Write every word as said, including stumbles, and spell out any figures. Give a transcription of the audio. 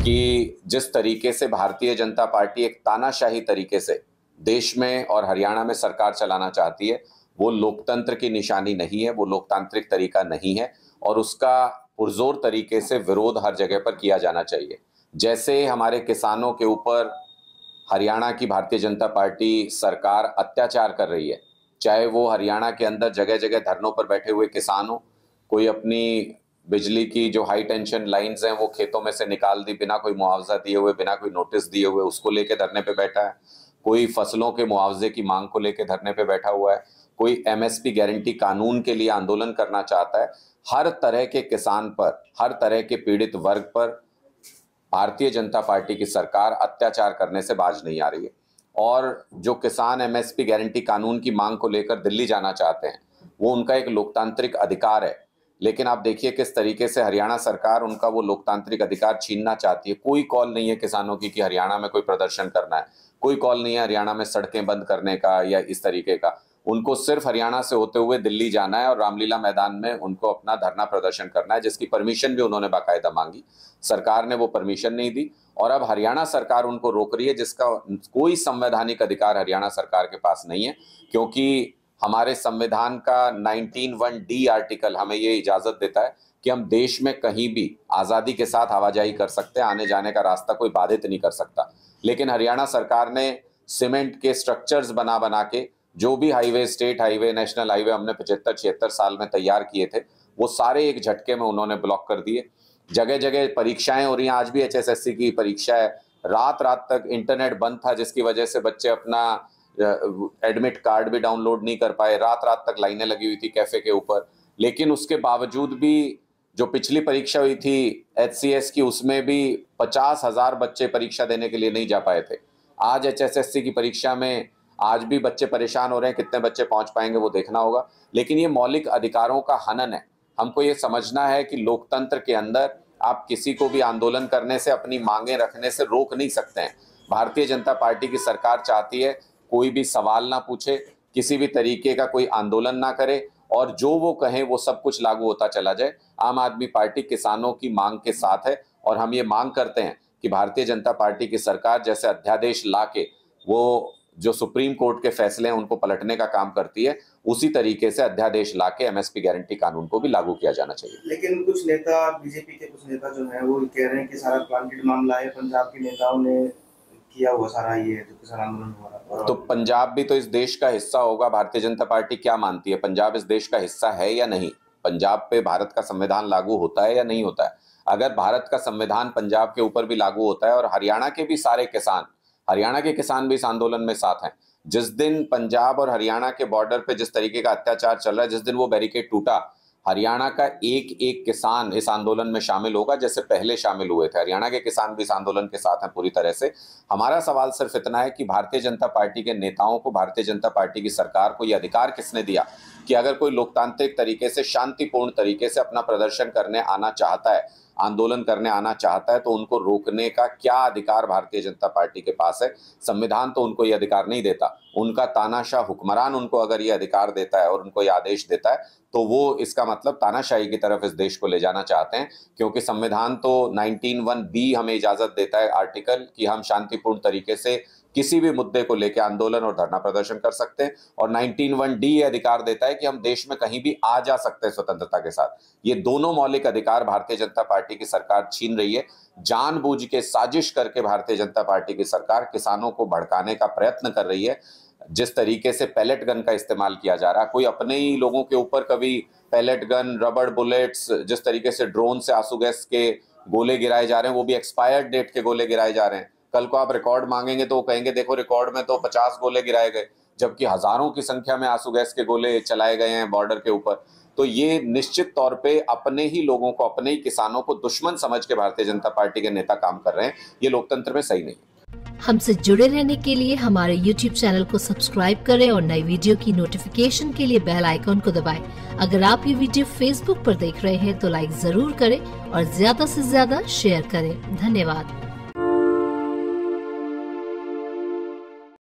कि जिस तरीके से भारतीय जनता पार्टी एक तानाशाही तरीके से देश में और हरियाणा में सरकार चलाना चाहती है, वो लोकतंत्र की निशानी नहीं है, वो लोकतांत्रिक तरीका नहीं है और उसका पुरजोर तरीके से विरोध हर जगह पर किया जाना चाहिए। जैसे हमारे किसानों के ऊपर हरियाणा की भारतीय जनता पार्टी सरकार अत्याचार कर रही है, चाहे वो हरियाणा के अंदर जगह जगह धरनों पर बैठे हुए किसान हो, कोई अपनी बिजली की जो हाई टेंशन लाइंस हैं वो खेतों में से निकाल दी बिना कोई मुआवजा दिए हुए, बिना कोई नोटिस दिए हुए, उसको लेके धरने पे बैठा है, कोई फसलों के मुआवजे की मांग को लेके धरने पे बैठा हुआ है, कोई एमएसपी गारंटी कानून के लिए आंदोलन करना चाहता है। हर तरह के किसान पर, हर तरह के पीड़ित वर्ग पर भारतीय जनता पार्टी की सरकार अत्याचार करने से बाज नहीं आ रही है। और जो किसान एमएसपी गारंटी कानून की मांग को लेकर दिल्ली जाना चाहते हैं, वो उनका एक लोकतांत्रिक अधिकार है, लेकिन आप देखिए किस तरीके से हरियाणा सरकार उनका वो लोकतांत्रिक अधिकार छीनना चाहती है। कोई कॉल नहीं है किसानों की कि हरियाणा में कोई प्रदर्शन करना है, कोई कॉल नहीं है हरियाणा में सड़कें बंद करने का या इस तरीके का। उनको सिर्फ हरियाणा से होते हुए दिल्ली जाना है और रामलीला मैदान में उनको अपना धरना प्रदर्शन करना है, जिसकी परमिशन भी उन्होंने बाकायदा मांगी। सरकार ने वो परमिशन नहीं दी और अब हरियाणा सरकार उनको रोक रही है, जिसका कोई संवैधानिक अधिकार हरियाणा सरकार के पास नहीं है, क्योंकि हमारे संविधान का नाइनटीन वन डी आर्टिकल हमें ये इजाजत देता है कि हम देश में कहीं भी आज़ादी के साथ आवाजाही कर सकते हैं, आने जाने का रास्ता कोई बाधित नहीं कर सकता। लेकिन हरियाणा सरकार ने सीमेंट के स्ट्रक्चर्स बना बना के जो भी highway, state highway, national highway हमने पचहत्तर छिहत्तर साल में तैयार किए थे, वो सारे एक झटके में उन्होंने ब्लॉक कर दिए। जगह जगह परीक्षाएं हो रही हैं, आज भी एच एस एस सी की परीक्षा है, रात रात तक इंटरनेट बंद था, जिसकी वजह से बच्चे अपना एडमिट कार्ड भी डाउनलोड नहीं कर पाए, रात रात तक लाइनें लगी हुई थी कैफे के ऊपर। लेकिन उसके बावजूद भी जो पिछली परीक्षा हुई थी एच सी एस की, उसमें भी पचास हजार बच्चे परीक्षा देने के लिए नहीं जा पाए थे। आज एच एस एस सी की परीक्षा में आज भी बच्चे परेशान हो रहे हैं, कितने बच्चे पहुंच पाएंगे वो देखना होगा। लेकिन ये मौलिक अधिकारों का हनन है। हमको ये समझना है कि लोकतंत्र के अंदर आप किसी को भी आंदोलन करने से, अपनी मांगे रखने से रोक नहीं सकते हैं। भारतीय जनता पार्टी की सरकार चाहती है कोई भी सवाल ना पूछे, किसी भी तरीके का कोई आंदोलन ना करे और जो वो कहें वो सब कुछ लागू होता चला जाए। आम आदमी पार्टी किसानों की मांग के साथ है और हम ये मांग करते हैं कि भारतीय जनता पार्टी की सरकार जैसे अध्यादेश ला के वो जो सुप्रीम कोर्ट के फैसले हैं उनको पलटने का काम करती है, उसी तरीके से अध्यादेश ला के एमएसपी गारंटी कानून को भी लागू किया जाना चाहिए। लेकिन कुछ नेता, बीजेपी के कुछ नेता जो हैं वो कह रहे हैं कि सारा प्लांटेड मामला है, पंजाब के नेताओं ने किया हुआ सारा ये जो किसान आंदोलन हो रहा है। तो पंजाब भी तो इस देश का हिस्सा होगा। भारतीय जनता पार्टी क्या मानती है, पंजाब इस देश का हिस्सा है या नहीं? पंजाब पे भारत का संविधान लागू होता है या नहीं होता है? अगर भारत का संविधान पंजाब के ऊपर भी लागू होता है और हरियाणा के भी सारे किसान, हरियाणा के किसान भी इस आंदोलन में साथ हैं, जिस दिन पंजाब और हरियाणा के बॉर्डर पे जिस तरीके का अत्याचार चल रहा है, जिस दिन वो बैरिकेड टूटा, हरियाणा का एक एक किसान इस आंदोलन में शामिल होगा जैसे पहले शामिल हुए थे। हरियाणा के किसान भी इस आंदोलन के साथ हैं पूरी तरह से। हमारा सवाल सिर्फ इतना है कि भारतीय जनता पार्टी के नेताओं को, भारतीय जनता पार्टी की सरकार को यह अधिकार किसने दिया कि अगर कोई लोकतांत्रिक तरीके से, शांतिपूर्ण तरीके से अपना प्रदर्शन करने आना चाहता है, आंदोलन करने आना चाहता है, तो उनको रोकने का क्या अधिकार भारतीय जनता पार्टी के पास है? संविधान तो उनको ये अधिकार नहीं देता। उनका तानाशाह हुक्मरान उनको अगर ये अधिकार देता है और उनको ये आदेश देता है, तो वो इसका मतलब तानाशाही की तरफ इस देश को ले जाना चाहते हैं, क्योंकि संविधान तो नाइनटीन वन बी हमें इजाजत देता है आर्टिकल कि हम शांतिपूर्ण तरीके से किसी भी मुद्दे को लेकर आंदोलन और धरना प्रदर्शन कर सकते हैं, और नाइनटीन वन डी ये अधिकार देता है कि हम देश में कहीं भी आ जा सकते हैं स्वतंत्रता के साथ। ये दोनों मौलिक अधिकार भारतीय जनता पार्टी की सरकार छीन रही है। जानबूझ के, साजिश करके भारतीय जनता पार्टी की सरकार किसानों को भड़काने का प्रयत्न कर रही है। जिस तरीके से पैलेट गन का इस्तेमाल किया जा रहा है, कोई अपने ही लोगों के ऊपर कभी पैलेट गन, रबड़ बुलेट्स, जिस तरीके से ड्रोन से आंसू गैस के गोले गिराए जा रहे हैं, वो भी एक्सपायर्ड डेट के गोले गिराए जा रहे हैं। कल को आप रिकॉर्ड मांगेंगे तो वो कहेंगे देखो रिकॉर्ड में तो पचास गोले गिराए गए, जबकि हजारों की संख्या में आंसू गैस के गोले चलाए गए हैं बॉर्डर के ऊपर। तो ये निश्चित तौर पे अपने ही लोगों को, अपने ही किसानों को दुश्मन समझ के भारतीय जनता पार्टी के नेता काम कर रहे हैं। ये लोकतंत्र में सही नहीं है। हमसे जुड़े रहने के लिए हमारे यूट्यूब चैनल को सब्सक्राइब करें और नई वीडियो की नोटिफिकेशन के लिए बेल आइकॉन को दबाएं। अगर आप ये वीडियो फेसबुक पर देख रहे हैं तो लाइक जरूर करें और ज्यादा से ज्यादा शेयर करें। धन्यवाद।